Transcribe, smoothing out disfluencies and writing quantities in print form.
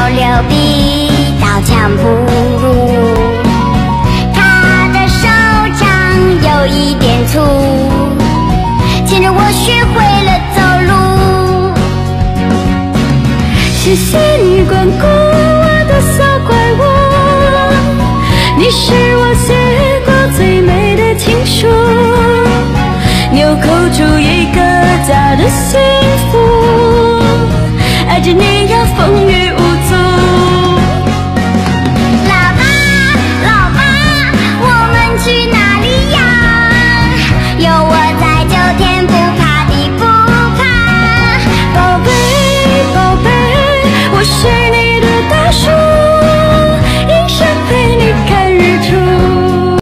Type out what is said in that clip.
流比刀枪不入，他的手掌有一点粗，牵着我学会了走路。谢谢你关顾我的小怪物，你是我写过最美的情书，纽扣住一个家的心。